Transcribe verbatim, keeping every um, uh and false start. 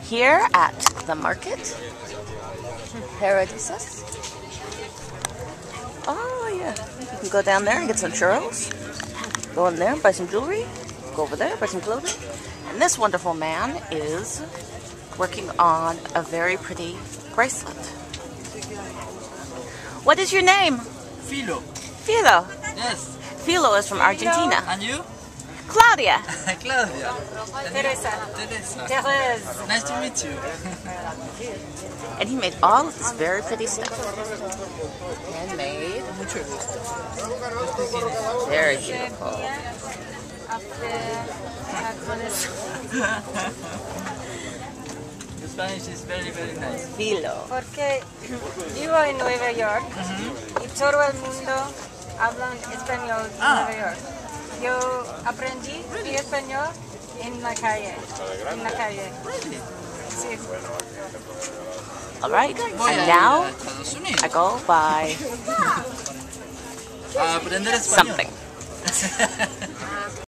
here at the market. Paridises. Oh yeah, you can go down there and get some churros. Go in there and buy some jewelry. Go over there, buy some clothing. And this wonderful man is working on a very pretty bracelet. What is your name? Filo. Filo. Yes. Filo is from Argentina. And you? Claudia. Claudia. Teresa. Teresa. Teresa. Nice to meet you. And he made all of this very pretty stuff. Handmade. Very beautiful. The Spanish is very, very nice. Filo. Porque vivo en Nueva York y todo el mundo habla español en Ah. Nueva York. Yo aprendí español en la calle. En la calle. Really? Sí. All right. Voy a And ir now a Estados Unidos I go buy a aprender español. something.